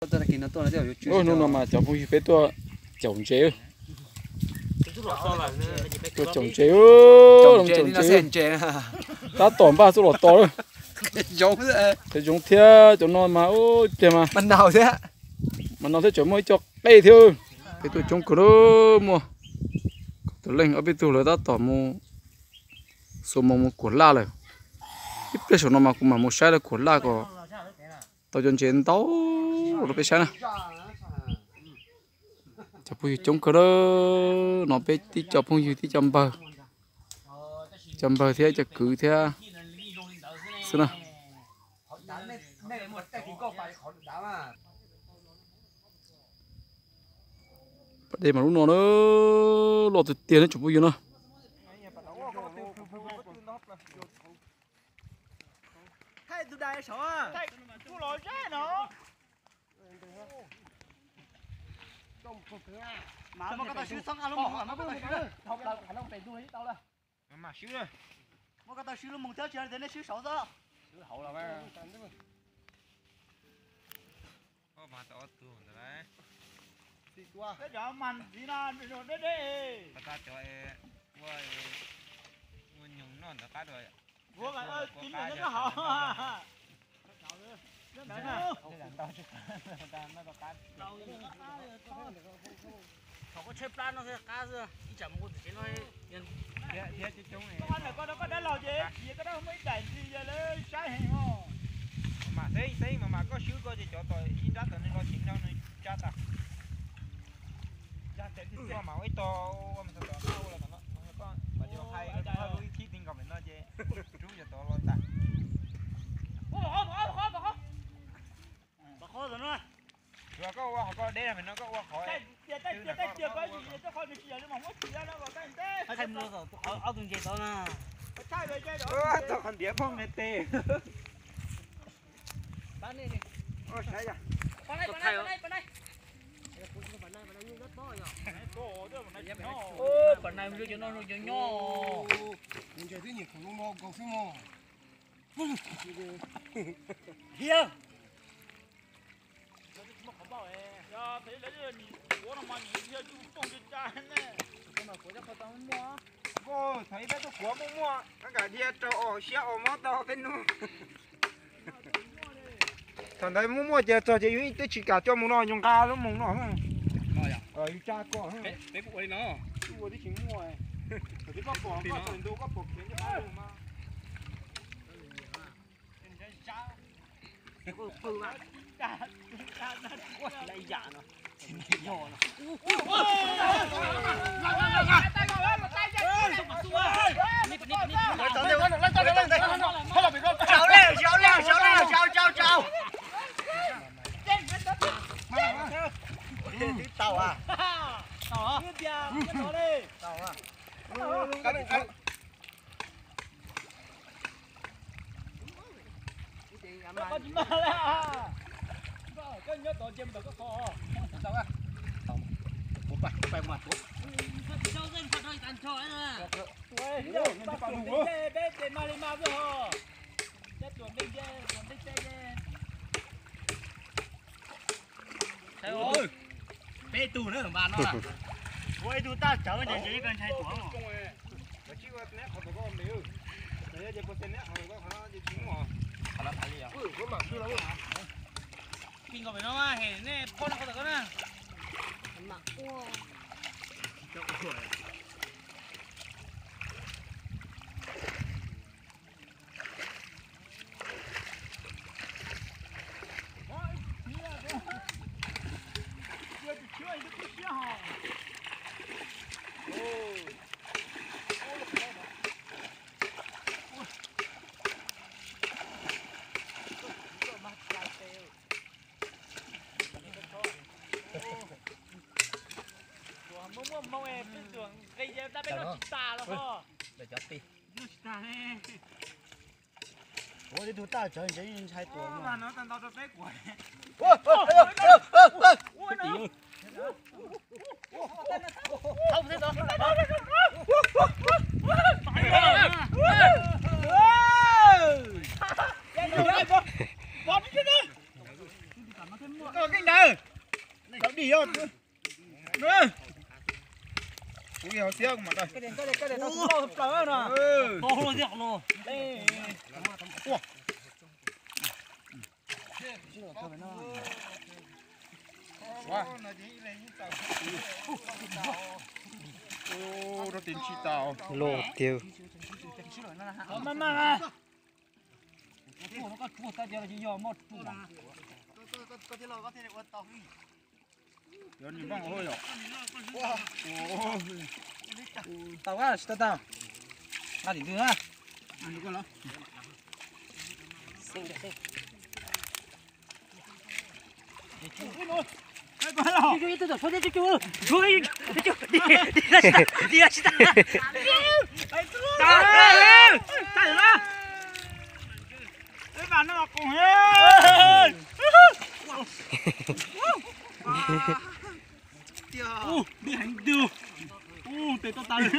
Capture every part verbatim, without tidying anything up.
Ôi nó mà cháu vui phết tua chồng chế tua chồng chế ơi chồng chế ta tỏm ba số lọt to rồi giống thế thế giống thế chỗ nó mà ôi thế mà mình nào thế mà nó sẽ chỗ mới cho cây thôi cái tôi trồng cửa đó mua tôi lên ở bên tôi là ta tỏm mua số một một cuốn la rồi ít cái số nó mà cũng mà một sai là cuốn la có tao chọn chiến tao nó bị sai nè chụp vui trồng cửa đó nó bị tí chụp vui tí chấm bờ chấm bờ thế cho cứ thế xem nào đây mà lúc nào nó lọt từ tiền nó chụp vui nữa thay từ đây sao à thay tu lòi ra nó mà mà cái tao xíu xong ăn luôn mà nó có xíu không đâu phải không tiền tu lấy tao là mà xíu rồi mà cái tao xíu luôn mùng tết chơi đến xíu sáu giờ xíu hậu là ba ô mà tao tu rồi đấy đi qua cái giờ mình đi na đi rồi đấy đi ta chơi qua mua nhung non ta rồi mua cái ơi chín này nó hở nó đỡ nè họ có chơi plan nó cá chưa đi chậm một cái nói nhân thế thế chứ chúng này con này con đó có đã lo gì gì cái đó không mấy đẩy gì vậy đấy sai hình không mà thế thế mà mà có xíu có gì cho tôi in ra tao nên có chuyện đâu này cha ta cha sẽ đi qua màu ấy to mà sao to đâu là nó nó có mà cho hay cái hơi đôi khi tin còn mình nói chứ chú giờ to lo ta bỏ bỏ bỏ bỏ bỏ bỏ khó rồi nữa rồi có qua họ có đây là mình nó có qua khỏi chưa tới chưa tới chưa có gì chưa có gì giờ nó mỏng quá chưa nó vào cái thế thay mưa rồi áo áo thun dây đó nè thay về dây đó tao còn đĩa phong này tê bán đi đi ôi sai rồi bán đây bán đây bán đây ôi bản này mình cho nó nó cho nhỏ mình chơi thế nhỉ khủng long nó cầu phim mò hiền ya thấy lấy gì của nó mà nhìn kia chú không được cha nè cái nào của chắc không tao mua cô thấy đấy tôi của mua mua cái cả dia trâu xe ô mó to bên nu thằng đấy mua mua giờ cho chị tôi chỉ cả cho mua nó dùng ca luôn mua nó không ờ cha con đấy đấy bộ đấy nó bộ đấy chỉ mua này cái bắp bò có phần đâu có bột khiến cho nó mà cái phư mà cha cha nó lại giả nó nhỏ nó cháu leo cháu leo cháu leo cháu cháu cháu tàu à tàu à tàu à cái cái có gì mà là có nhớ tổ chim được có kho tàu à một bài một bài mặt của cháu dân phật hơi tàn trội nè ôi nhiều nó phải đủ bé bé bé mà đi mà vừa hò chết chuẩn bị chơi chuẩn bị chơi thấy ơi bé tù nữa mà nó à ôi tù ta chở cái gì cần thay tù không cái chiếc nét họ có không đều đấy giờ có tên nét họ có họ gì chính mà họ là phải gì à ừ có mà chưa đâu kinh có phải nó mà hè nè con nó có được không nè mặc cua mua mua em tin tưởng cây ta biết nó ta rồi ho để cho ti ta nè ôi đi tụi ta chơi chơi như hai tuổi mà nó tao tao bé của ôi ôi ôi ôi ôi không thế đó bón đi chứ đi cái này đi vô nữa ui hào xiếc mà đây cái đèn cái đèn cái đèn nó to to nữa to hơn giặc luôn đây wow ô nó tiền chi tàu lô tiêu mà mà nó có chua ta giờ chỉ do một chua có thể lo có thể uất tàu giờ nhìn bằng hơi rồi tàu á tàu tàu là điểm thứ ha ăn được không xinh xinh chú chú chú chú chú chú chú chú đi ra đi ra ta ta rồi đó cái bạn nó cùng hết u đi hành tiêu u để tao tay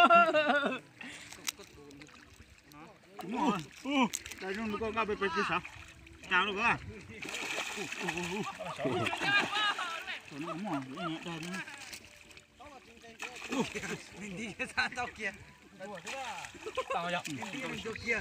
u đây nó có ngã về bên kia sao chào được không mình đi ra tao kia tao nhở tao kia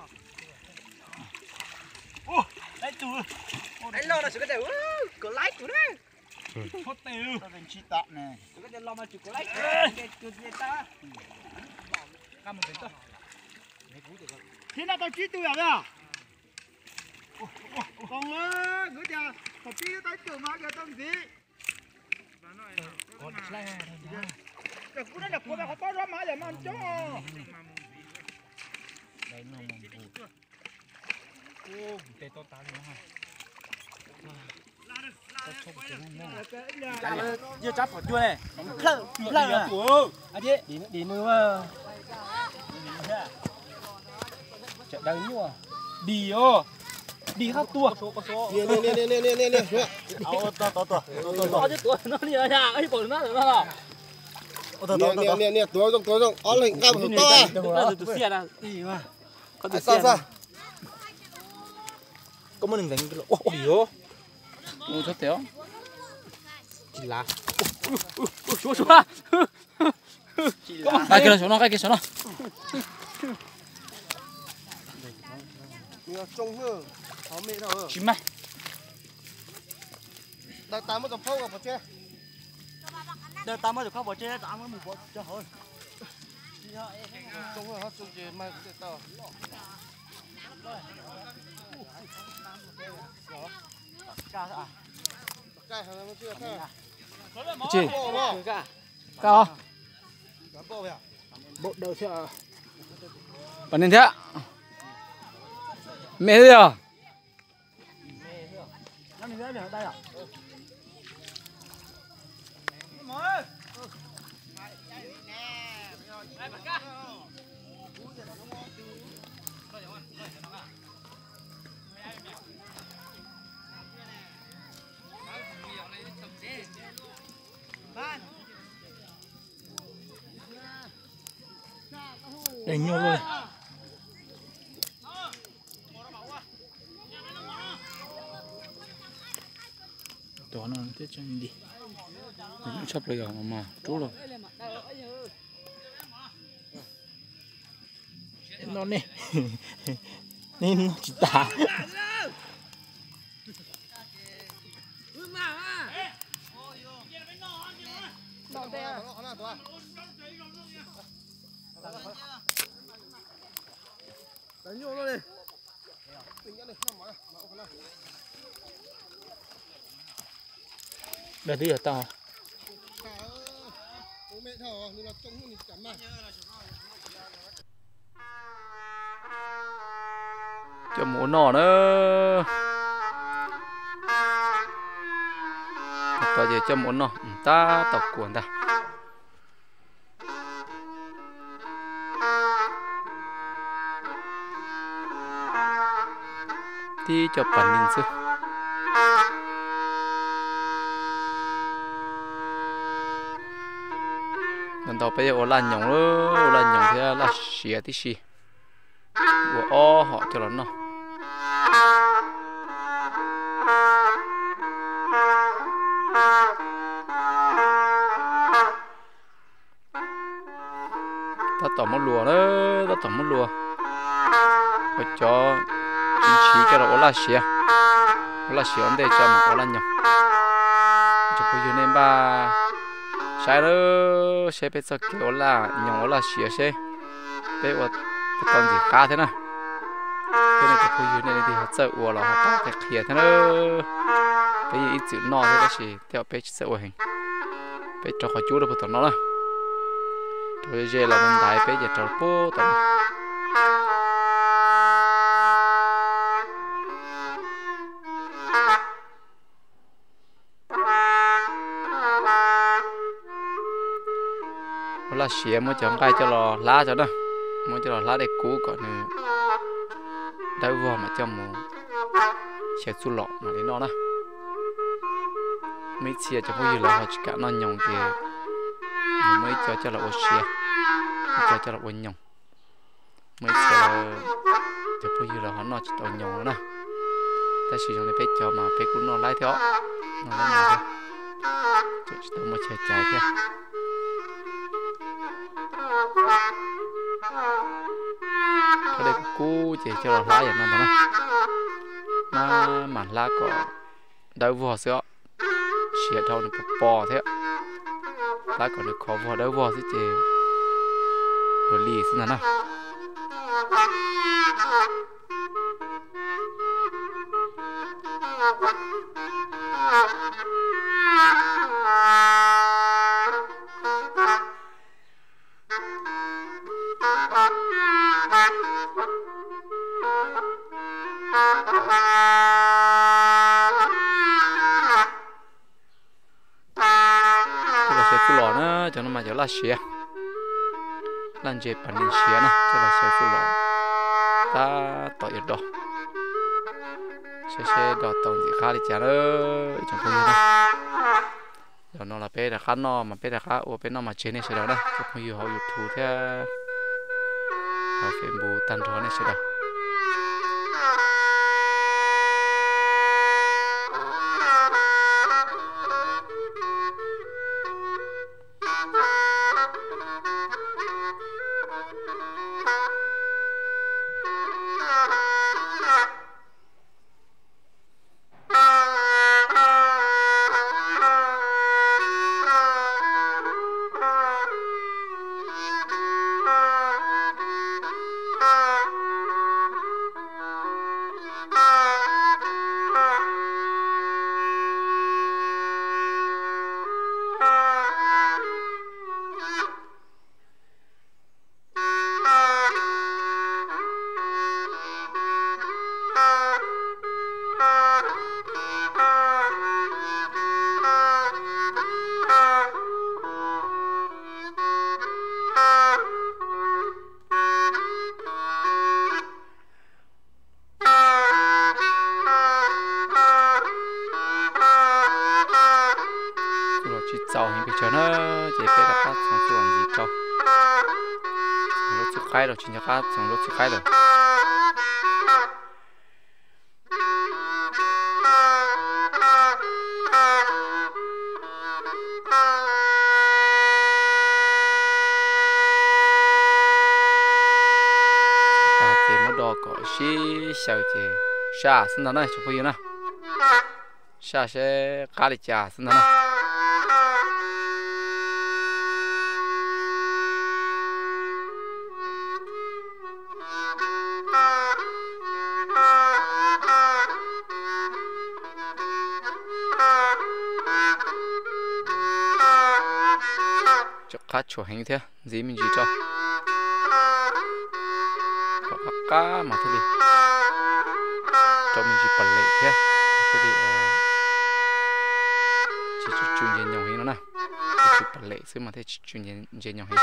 ô lấy tù lấy lo là chỉ có thể có lấy tù đấy có tiêu tao thành chi tạ nè chỉ có thể lo mà chỉ có lấy cái tù gì ta cầm một cái tao thế nào tao chi tù à còn ơi cứ chờ một tí tới từ mà giờ tao gì còn lại cái cú này là cú này họ to ra mà giờ mà ăn chó đây nó mồm ô tê to tán nữa ha giờ chấp vào chưa này lơ lơ à chị đi đi nữa chợ đang nhiều à đi ô đi hát tua nè nè nè nè nè nè nè ao to to to to to chứ tua nó đi ra ấy bỏ nó rồi đó nè nè nè tua trong tua trong ó lên cao hơn to à từ từ xe ra đi mà có từ xe ra có một đường đánh ô đi ô ô rất téo chỉ là xuống xuống à cái kia xuống nó cái kia xuống nó trông hơ họ mẹ đâu chim mai ta ta mới tập phâu vào chơi đây ta mới được khóc bỏ chơi ta mới một bỏ cho hơn trông hơ hết trông chơi mai cũng tao ca à cái hàng nó chưa thế chị ca cao bộ vậy bộ đầu xe bạn nên thế mẹ gì à nó mình ra đây à để nhiều rồi đó nó tiếp chân đi mình chấp lại mà mà trú rồi nó nè nên nó chỉ tả đánh vô nó đi tính cái này nằm ở đây đây đi ở tao mẹ thở nên là trông như chấm mà cho mũ nỏ nữa tao giờ cho mũ nỏ ta tao cuốn ta thì cho bản mình sư lần đầu bây giờ ở lan nhộng nữa ở lan nhộng thì là xía tí xí của o họ cho nó nó tỏ một lùa đó ta tỏ một lùa rồi cho chính trị cho nó là xía là xía ổn định cho mà là nhộng cho bây giờ nên ba sai đó sẽ biết sao kiểu là nhộng là xía sẽ biếtว่าตอนgì cá thế nào thế nên cho bây giờ nên thì họ sợ uo là họ ta cái kia thế nào bây giờ ít chữ no thế đó chỉ theo biết sợ uo hình biết cho họ chú được một tuần nó là bây giờ là mình đại biết giờ cho bố tuần là xía mới chọn cái cho lò lá cho nó mới cho lò lá để cũ còn nữa đau vừa mà cho mù xẻ su lọ mà để nó đó mấy xía cho bây giờ là họ chỉ cả nó nhồng kìa mới cho cho là ô xía cho cho là ô nhồng mấy xía là cho bây giờ là họ nó chỉ tao nhồng nữa ta sử dụng để bé cho mà bé cũng nó lái theo nó lái nhồng thôi chỉ tao mới chạy chạy theo ở đây cú chỉ cho là lá vậy nó mà nó mà lá có đau vò sữa xịt thâu được bò thế lá còn được khó vò đau vò thế chứ rồi lì xin nào cho nó mà cho là xía làm gì bản in xía nè cho là xía phụ lọ ta tỏi đỏ xía xía đỏ tỏi gì khá đi chả đó chẳng có gì đâu rồi nó là bé là khá no mà bé là khá ô bé nó mà chế này sẽ đó đó chẳng có gì họ YouTube theo họ phim bù tan rõ này sẽ đó giàu hình cái chén nó chỉ phải đặt các sản xuất gì cho nó chịu khai rồi chỉ cho các sản xuất chịu khai rồi ta chỉ mất đồ có xí sao chỉ xa xin nó này chụp hình nào xa sẽ cá đi chả xin nó này cá chua hình thế gì mình chỉ cho có cá cá mà thôi đi cho mình chỉ bật lệ thế thế đi chỉ chỉ chuyên nhiên nhau hình nó nè chỉ bật lệ xứ mà thế chỉ chuyên nhiên nhiên nhau hình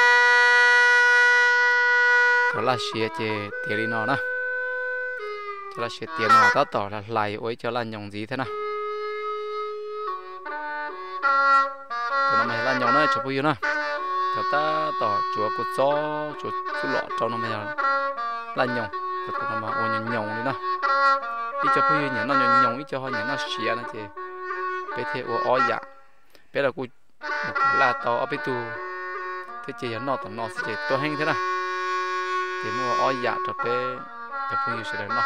là xía chế tiền đi nó nè cho là sẽ tiền họ ta tỏ là lại ôi cho là nhồng gì thế nào tụi nó mày là nhồng này chụp vui nữa cho ta tỏ chúa của cho chúa chú lọ trong nó mày là nhồng cho tụi nó mà ôi nhồng nhồng đi nào đi cho vui nhỉ nó nhồng nhồng đi cho họ nhỉ nó xìa nó chị bây thế ôi oi dạ bây là cô là tao ở bên tu thế chị nó tao nó sẽ chị tôi hành thế nào thì mua oi dạ cho bé cho vui sẽ đến nó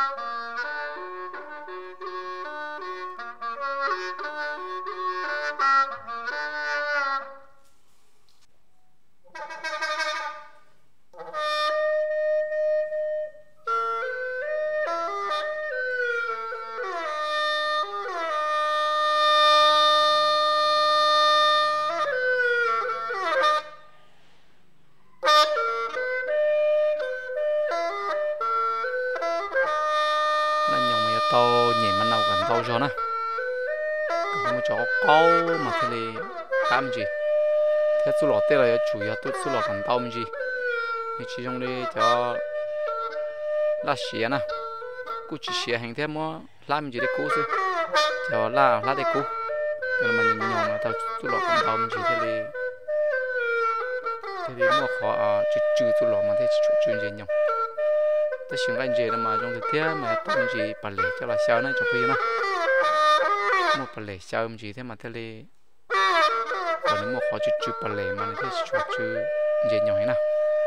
tao nhìn mà nào gần tao cho nè cái mà cho câu mà thế này làm gì thế số lọ tê là chủ yếu tôi số lọ gần tao gì thì chỉ trong đây cho là xía nè cô chỉ xía hành thế mà làm gì để cô chứ cho là là để cô cho mà nhìn nhau mà tao số lọ gần tao gì thế này thế này mà khó chữ chữ số lọ mà thế chữ chữ gì nhau ta xin anh chị mà trong thực tế mà tao chỉ bà lệ cho là sao nó cho bây giờ nó một bà lệ sao em gì thế mà thế này còn nếu một khó chữ chữ bà lệ mà thế chữ chữ gì nhỏ thế nào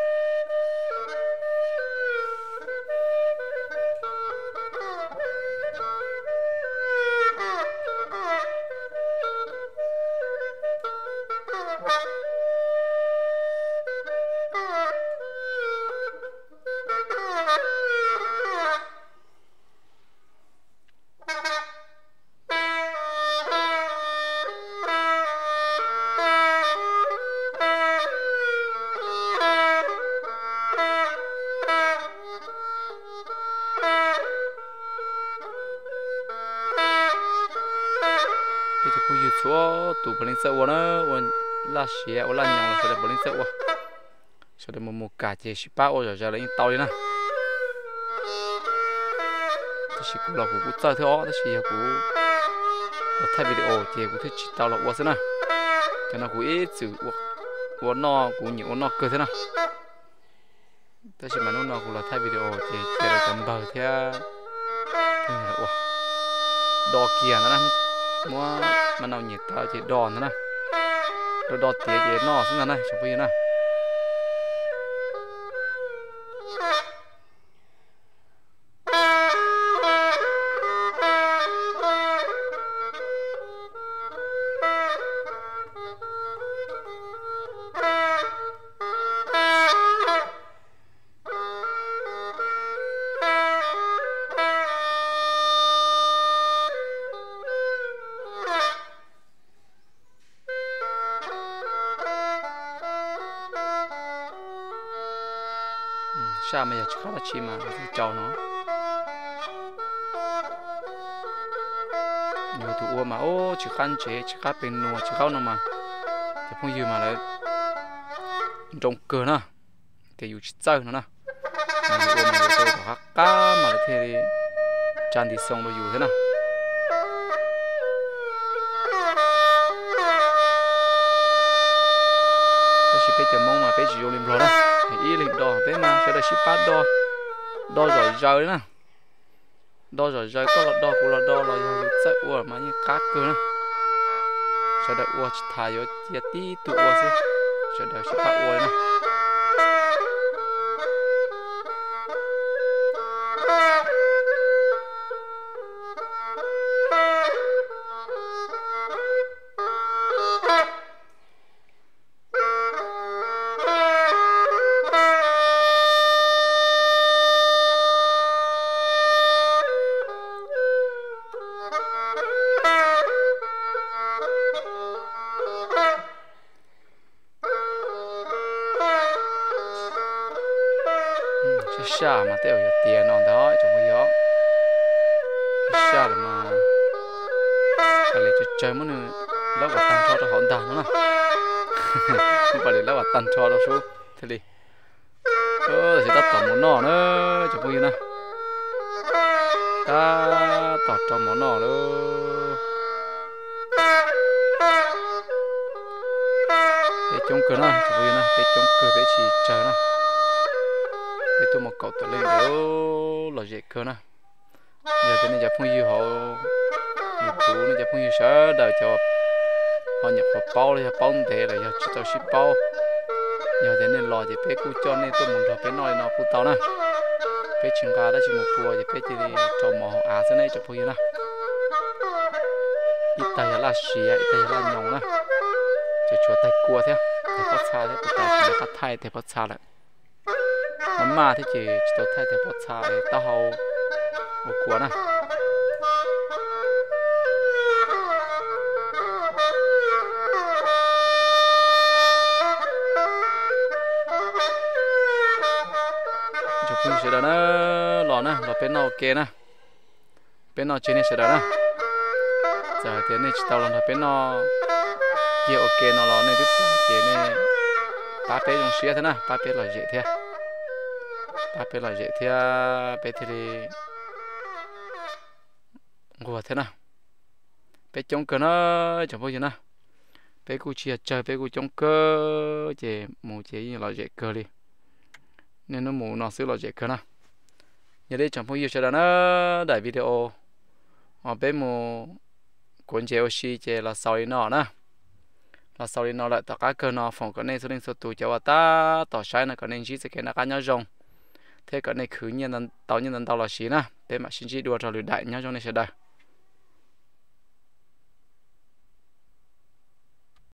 bây giờ số tụ bờ linh sợ quá nó còn là xé hoặc là nhông là sẽ bờ linh sợ quá sẽ được một một cả chế ship bao rồi giờ lấy tàu đi nè thì chỉ cũng là cũng cũng chơi thôi đó chỉ cũng thay video chế cũng thích chỉ tàu là quá thế nè cho nó cũng ít chữ quá quá no cũng nhiều no cơ thế nè đó chỉ mà nó no cũng là thay video chế chế là cầm bờ theo thế là quá đo kia nữa nè mua mà nào nhiệt tao chỉ đòn nữa nè rồi đọt tía chỉ nọ xuống này chụp bây giờ nè sao bây giờ chỉ khá là chi mà thì cho nó nhiều tụ mà ô chỉ khăn chế chỉ khá bên nua chỉ khao nó mà thì không gì mà lại trồng cờ nè thì dù chỉ chơi nữa nè mà dù mà tôi có khá cá mà lại thế thì tràn đi sông nó dù thế nào ta chỉ biết chấm mông mà biết chỉ dùng liềm rồi đó ý lịch đo thế mà sẽ là ship phát đo đo rồi rơi nè đo rồi rơi có là đo cũng là đo là chạy ua mà như cá cơ nè sẽ là ua chỉ thải vô tiệt tí tụ ua chứ sẽ là ship phát ua nè xa mà tiêu nhiều tiền non đó trong cái gió xa là mà phải lấy cho chơi muốn lỡ vào tan cho cho họ tan nữa không phải lỡ vào tan cho đâu số thế đi ơ thì ta tầm muốn nọ nữa trong cái gì nè ta tỏ cho món nọ luôn để chống cửa nó chỉ vui nè để chống cửa để chỉ chờ nè để tôi một cậu tự lên để là dễ cửa nè giờ thế này giờ phong yêu họ nhiều cũ nên giờ phong yêu sợ đời cho họ nhập vào bao thì bao thế là giờ chỉ tao ship bao giờ thế nên lò thì bé cú cho nên tôi muốn cho bé nói nó cú tao nè bé chừng cả đó chỉ một bùa thì bé chỉ đi cho mò à thế này cho phong yêu nè ít tay là xì ít tay là nhông nè chỉ chúa tay cua thế thì bắt xa thế tụi ta chỉ bắt thay thì bắt xa lại mắm mà thì chỉ tụi thay thì bắt xa để tao hậu một cua nè chụp hình sẽ đó nè lò nè lò bên nào ok nè bên nào trên này sẽ đó nè giờ thì này chỉ tao làm bên nào kia ok nó lò này tiếp chỉ này ba bé dùng xía thế nè ba bé là dễ thế ba bé là dễ thế bé thì ngồi thế nè bé chống cơ nó chẳng bao giờ nè bé cu chia chơi bé cu chống cơ chỉ mù chỉ như là dễ cơ đi nên nó mù nó xíu là dễ cơ nè giờ đây chẳng bao giờ sẽ là nó đại video ở bé mù cuốn chéo xí chỉ là sau nó nè là sau này nó lại tạo các cơ nó phòng cái này số nên số tụ cho ta tạo sai là cái này chỉ sẽ cái nó cá nhau rồng thế cái này khử nhiên tàu nhiên tàu là xí nè để mà xin chỉ đua cho lưỡi đại nhau trong này sẽ đây